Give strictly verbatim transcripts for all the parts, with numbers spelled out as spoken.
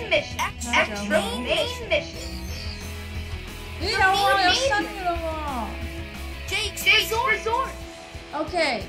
mission. Extra main mission. 咦有啊有新嘅咯喎 Jake's Resort. OK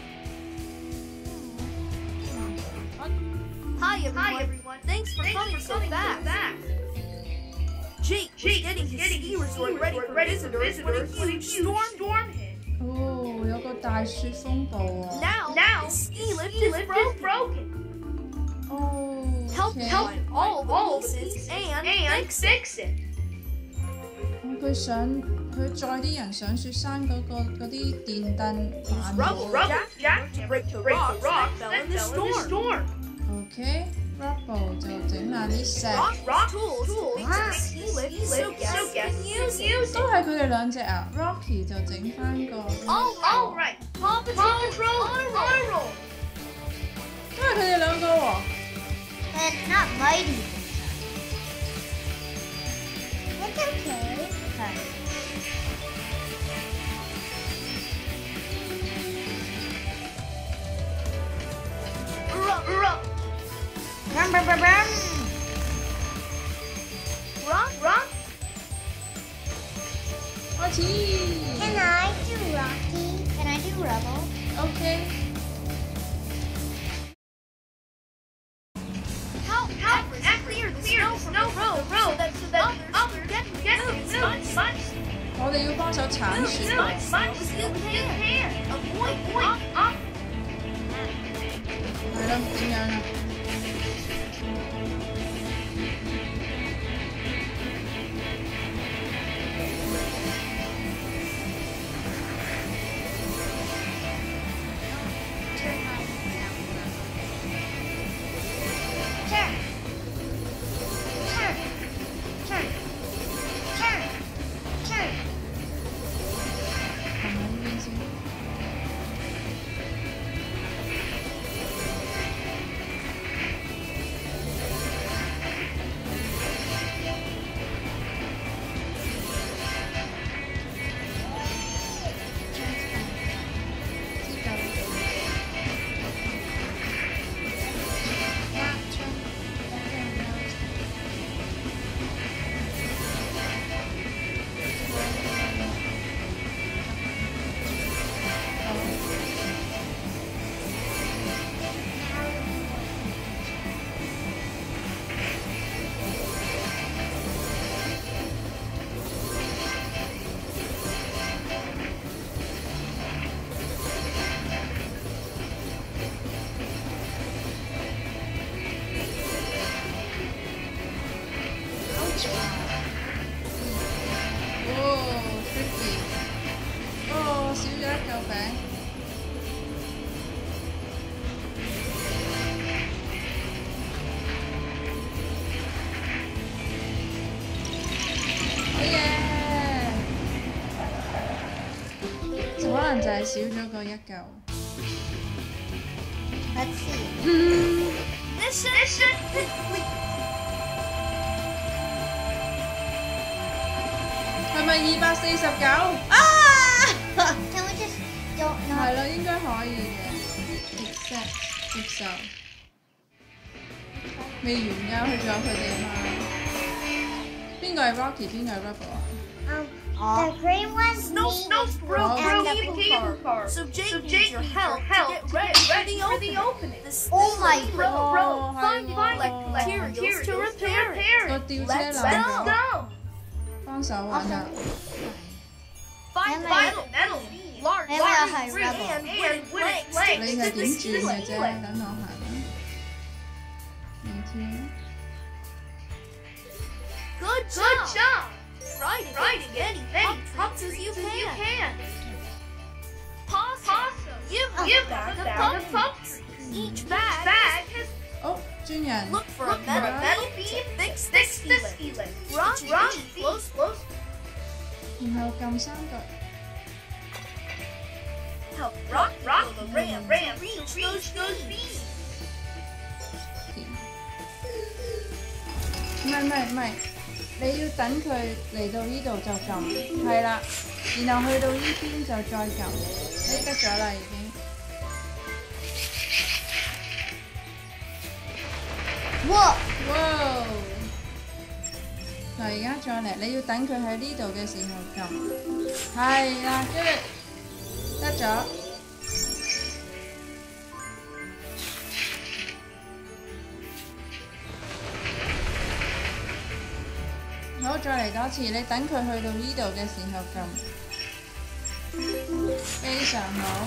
Hi everyone. Thanks for coming so fast. Jake was getting his ski resort ready for visitors when a huge storm hit. 哦有個大雪風暴啊 Now, now his ski lift is broken. 哦 Help help all the pieces and fix it. 佢上佢載啲人上雪山嗰個嗰啲電燈反咗 Rubble Jack to break the rocks that fell in the storm. OK Rubble 就整爛啲石 Rock tools makes the ski lift so guests can use it. 都係佢哋兩隻啊 Rocky 就整翻個 All right, Paw Patrol on a roll. 都係佢哋兩個喎 And not mighty. That's okay. Rum, rum, rum, rum. Rock, rock. 開始 Can I do Rocky? Can I do Rebel? OK Help, help, clear the snow from the road so that so that others get get as much 我哋要幫手鏟雪 as much as you can. Avoid up, up. 係咯點樣啊 Turn. Turn. Turn. Turn. Turn. 係咪呢邊先 哦 tricky 哦少咗一嚿餅好嘢就可能就係少咗個一嚿 Let's see. Mission, mission complete. 係咪二百四十九啊 Can we just don't 係 know? 咯應該可以嘅 accept 接受未完㗎佢仲有佢哋嘛邊個係 Rocky 邊個係 Rubble 啊 Um, the green one's Snow, me. snow broke and the the cable car. So Jake, so Jake needs your help, help to get ready, ready for the opening. This, Oh my bro, God. bro, find Oh, find hello. materials to repair it. 個吊車 Let's 爛 go. 咗 go. 幫手玩啊 Find metal, metal, large, Maybe I'll large, hide green, rubble. and wooden planks. 你係點轉嘅啫等我行啦明天 Good job. Good job. Ride it, ride it, many, many pups as you can. Possum, Possum, give, Oh, give back the down. pup pups. Each bag, bag has 哦專人 look for a metal metal beam to fix the ski lift. Run, run, close, close. 然後撳三角 Help rock, rock the ram, ram, reach those those beams. 唔係唔係唔係你要等佢嚟到呢度就撳係啦然後去到呢邊就再撳你得咗啦已經 Whoa! 哇而家再嚟，你要等佢喺呢度嘅時候撳，係啦，跟住得咗。好，再嚟多次，你等佢去到呢度嘅時候撳，非常好。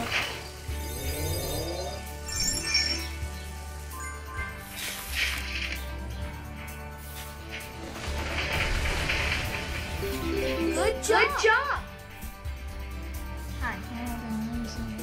Good job! Good job! 係，我哋可以先。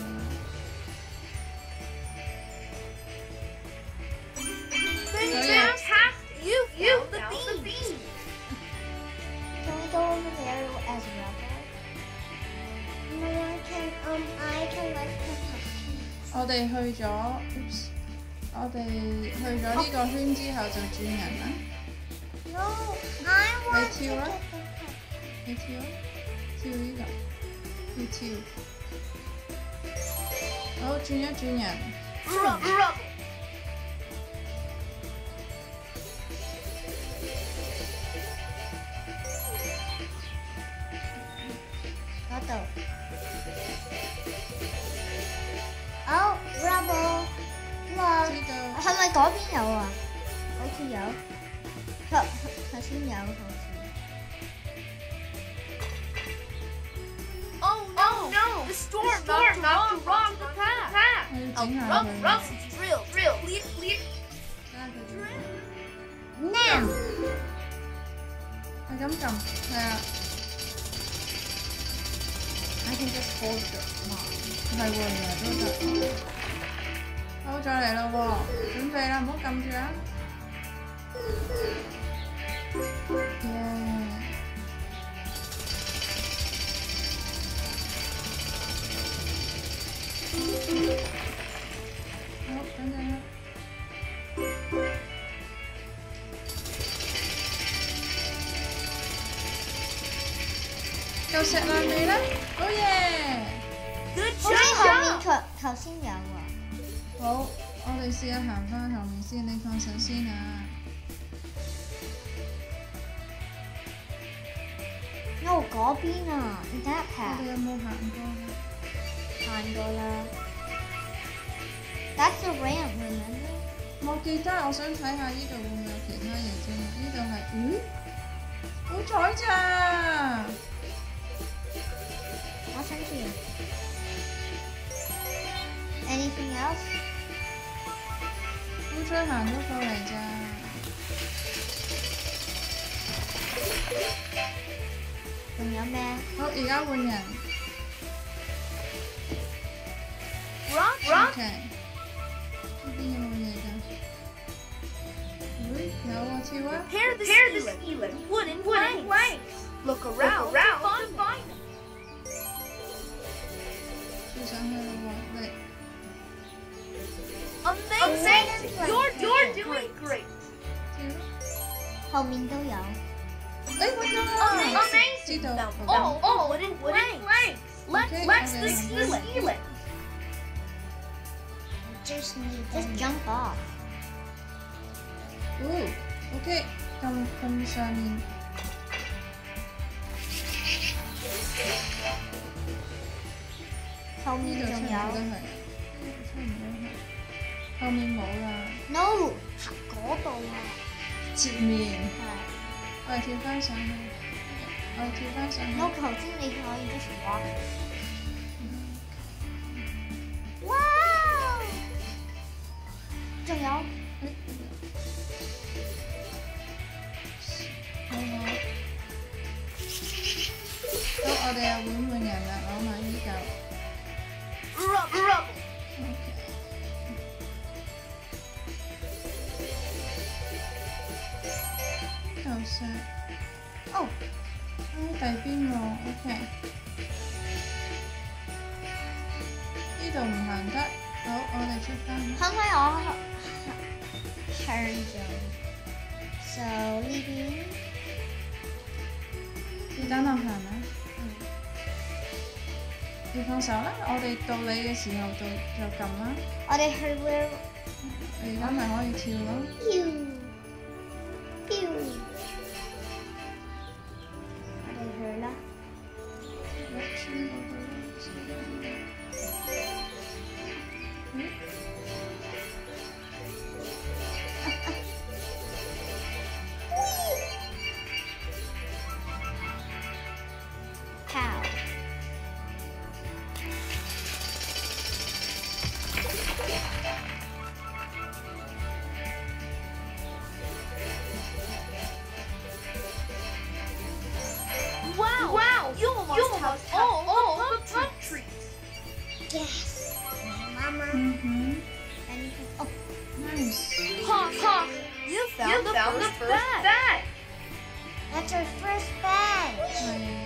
Fantastic! You you the bean. Can we go over there as well? No, I can. Um, I can let the 我哋去咗，我哋去咗呢個圈之後就轉人啦。 No, I want to 跳啊 get the pup. 你跳啊，跳呢度，要跳。好，轉一轉人。 Rub, rub. 嗰度。Oh, rubble. 哇， 知道。 係咪嗰邊有啊？好似有。頭頭先有好似。 Oh no! no. The storm knocked knocked the rock the path. 我要 A 整下 rough 佢。 rough drill drill clear clear. 嗱， 係咁撳，係啊。 I can just hold it. 係喎，原來都得。好，再嚟咯喎，準備啦，唔好撳住啊！耶！好，等陣啦。夠石爛未咧？好耶！ Good 好似後面 job. 頭頭先有啊。 好，我哋試下行翻後面先，你放手先啊！ No， 嗰邊啊 ，that 我 path 哋有冇行過啊？ 行過啦。That's a ramp, remember？ 我記得，我想睇下呢度會唔會有其他嘢啫嘛？呢度係，咦？好彩咋！ 我想住。Anything else？ 好彩行咗過嚟咋。 仲有咩？ 好，而家換人。 Rock rock. OK。呢邊有冇嘢㗎？會有啊，跳啊！ Pair the Pair the ceiling. Wooden wooden planks. Look around. Look around to find them. 跳上去啦喎，嚟！ Amazing! You're you're doing great. 跳啦！ 後面都有。 誒，揾到啦！ Amazing! 知道。 Now all all wooden planks. Let's Okay, let's okay, the okay. ceiling. Just need just jump off。 哦 ，OK，咁咁上面。 後面呢度仲有。 差唔多係，差唔多係。後面冇啦， No，嗰度啊。 前面。 係。 我哋跳翻上去，我哋跳翻上去。 No，頭先你可以 just walk。哇！仲有。 好好。好，我哋又換換人啦，攞埋呢嚿。 Rub rub. OK。嚿石。哦。喺第邊喎 ，OK。呢度唔行得，好，我哋出翻去。 可唔可以我 turn 咗 ？So 呢邊。 是但落行啦。你放手啦，我哋到你嘅時候就就撳啦。 我哋去 where？ 你而家咪可以跳咯。 飄飄。 啦。Cow. Wow! Wow! You almost, you almost have all, all the pump trees. Yes. Mama. Mm-hmm. Anything? Oh, Nice. Honk, honk! You found, You the, found first the first bag. bag. that's our first bag. 係啊，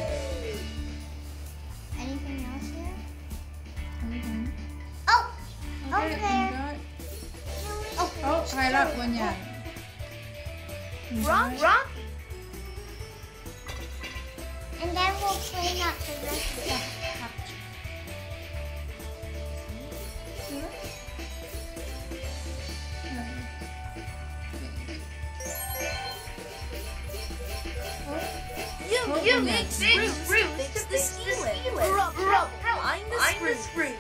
Anything else here? 等等。 Oh, 好嘅，唔 okay. 該。 Oh, 好，係啦，換人。唔該 Rock, Rock. and then we'll clean up the rest of the cups. You, Oh, you yeah. big Big screws screws to fix to the fix the ceiling. ceiling. Rub, rub, find the Find the screw. screw.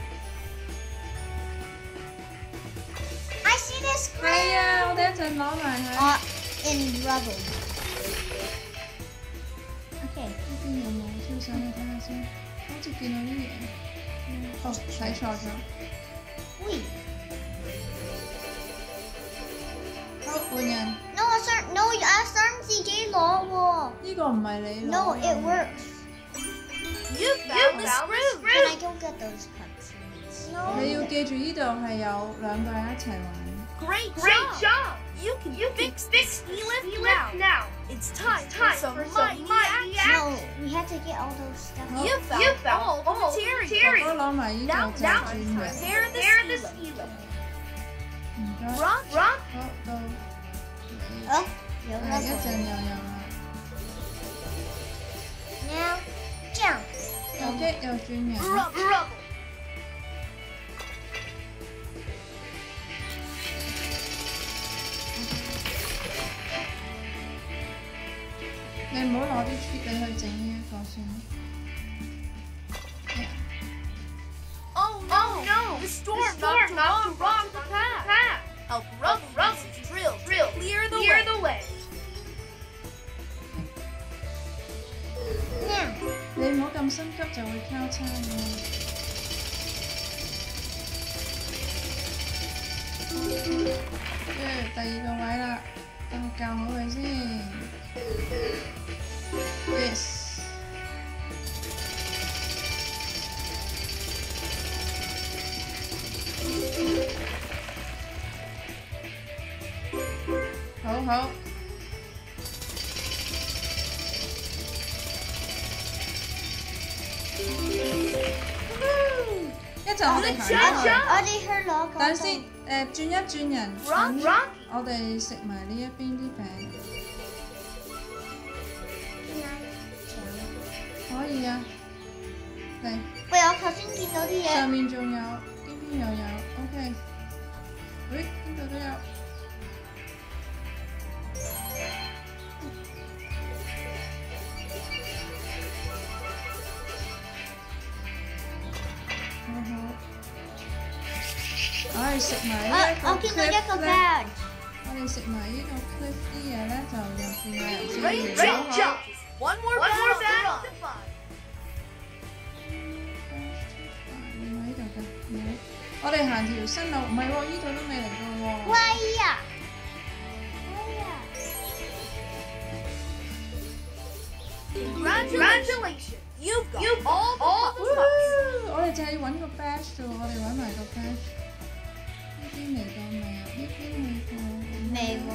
I see the 係 screw. 啊，我哋一陣攞埋佢。 Uh, in rubble. Okay. 呢邊有冇？超想去睇下先。好似見到啲嘢。哦，睇錯咗。 Wait. 好，換人。 No, 阿 Sir, no, 阿 Sir 自己攞喎。 呢個唔係你攞。 No, it works. You found You the found the screw. screw. Can I go get those cups, please? 你要記住呢度係有兩個人一齊玩。 Great, Great job. You can You can fix fix the the lift lift now. now. It's time, It's time for some for some mighty mighty action. No, we have to get all those stuff. Oh. You found, You found all the all the materials. materials. 我攞埋呢 Now, 個就 now 轉 it's 嘅。 repair the Repair the ceiling. ceiling. 唔該。 Rock, Rock. 好到你。 Oh, 有係一陣 rubble. 又有啦。 Now, jump. OK，又轉人。 rub, Rubble. 你唔好攞啲 treat 你去整呢一個先。 Oh no! Oh no. The The storm, storm knocked knocked the the rock rock from the from the path. path. Help rubble Rubble pieces drill, Drill. clear the Clear way. the way. Now, 你唔好咁心急就會交叉喎。跟住第二個位啦，等我校好佢先。Yes。好好。一陣我哋行 Good 開 job.。 我哋去攞嗰等先，誒轉一轉人， Rock, 等 rock. 我哋食埋呢一邊啲餅，可以啊。嚟， 喂，我頭先見到啲上嘢。 面仲有，呢邊又有，OK。喂，呢度都有。好好。唉，食埋呢一個我我見到一個 clip 咧， bag。 我哋食埋呢個 clip 啲嘢咧，就又變下遊戲 Great 嘢。 job. Great job. One more One bag more to bag find. to find. 唔喺呢度嘅，冇。我哋行條新路，唔係喎，呢度都未嚟過喎。 喂呀！喂呀！ Congratulations. You've got You've all the all pups. the pups. 我哋就係揾個 badge 啫喎，我哋揾埋個 badge。呢邊嚟過未啊？呢邊嚟過。 未喎。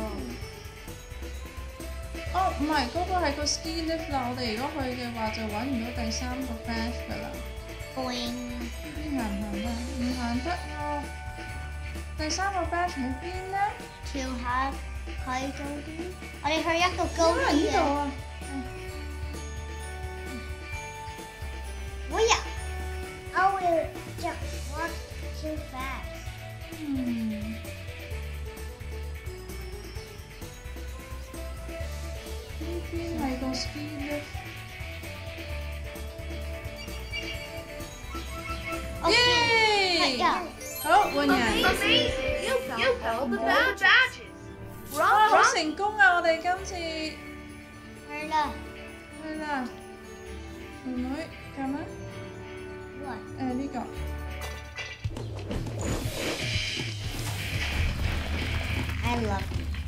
哦，唔係，嗰個係個 ski lift 啦。我哋如果去嘅話，就揾唔到第三個 badge 㗎啦。 Boing。 呢邊行唔行得？唔行得喎。第三個 badge 喺邊咧？ 跳下去高啲。我哋去一個高啊， 啲嘅。 呢度啊！ 喂呀！I will just walk too fast. 嗯。呢邊係個 ski lift。 好換人。 Amazing! You found the badges. 哇，好成功啊！我哋今次係啦， 係啦，妹妹咁啊？誒呢個。 I love.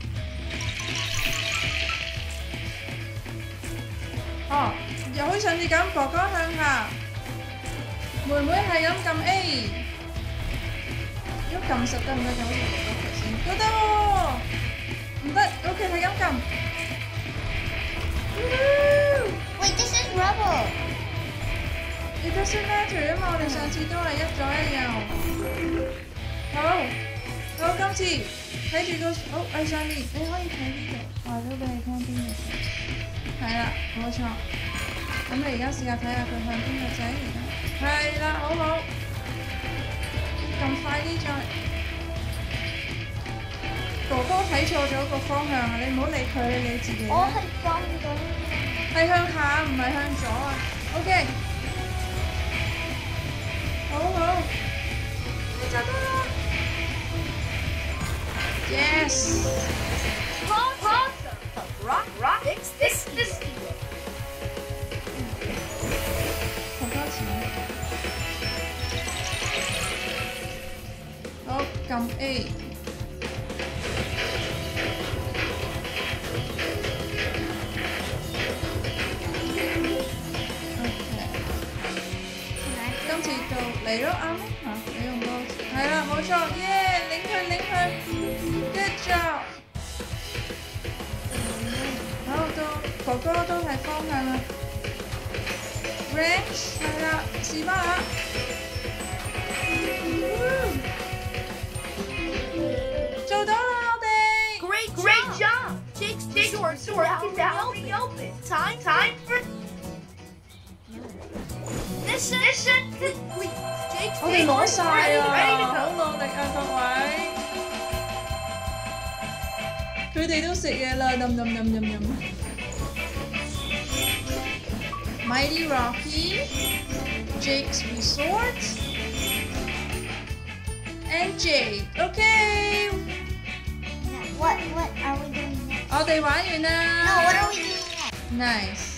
哦，又好似上次咁，哥哥向下，妹妹係咁撳 A， 如果撳實得唔得就好似哥哥頭先，都得喎，唔得 ，OK 係咁撳。 Wait, this is rubble. It doesn't matter 啊嘛，我哋上次都係一左一右。好，好，今次睇住個好喺上面，你可以睇呢度，話咗俾你聽邊個仔。係啦，冇錯。咁你而家試下睇下佢向邊個仔而家。係啦，好好。咁快啲再。哥哥睇錯咗個方向啊！你唔好理佢，你理自己。 我係放緊。 係向下，唔係向左啊。OK。好好。你就得啦。Yes。 Rock, rock, fix this, this. 好多錢。好，撳 A。OK。今次到嚟咯，啱啦嚇，你用多次。係啦，冇錯，耶！領佢領佢 ，good job。好，到哥哥都係方向啦。Range 係啦，試翻下。做到啦，我哋。 Great, great job! Jake's Jake's door door is out in the open. Time, time for mission, mission complete. Jake's 我哋攞晒啊！ ready to 好 go. 努力啊，各位。佢哋都食嘢啦，冧冧冧冧冧。Mighty Rocky, Jake's Resort, and Jake. Okay. What what are we doing next? 我哋玩完啦。 No, what are we doing next? Nice.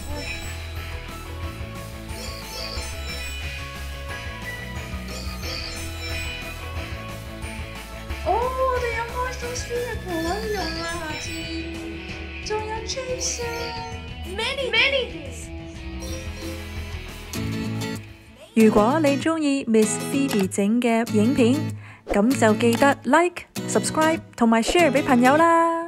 哦，我哋有 Monster Vehicle 可以用啦，下次仲有 Chase 啊 Many, many. 如果你鍾意 Miss Phoebe 整嘅影片，咁就記得 like、subscribe 同埋 share 俾朋友啦。